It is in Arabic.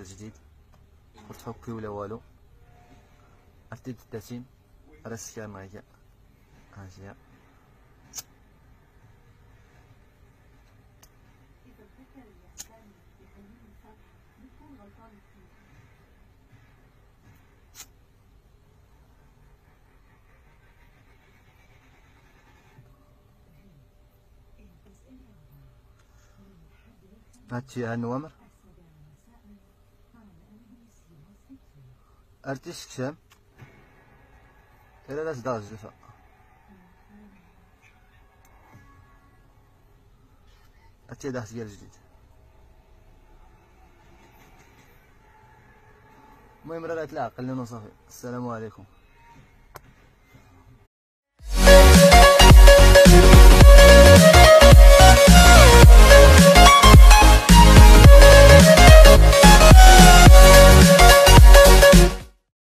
ديال جديد وتحكي ولا والو أرتيب التاتين راسكا معايا هاجيها هاتشي هالنوامر أرتيش كشام إلا لا صداع الزفا هاتشي داحت ديال جديد. المهم راه لا تعقل لنا صافي. السلام عليكم.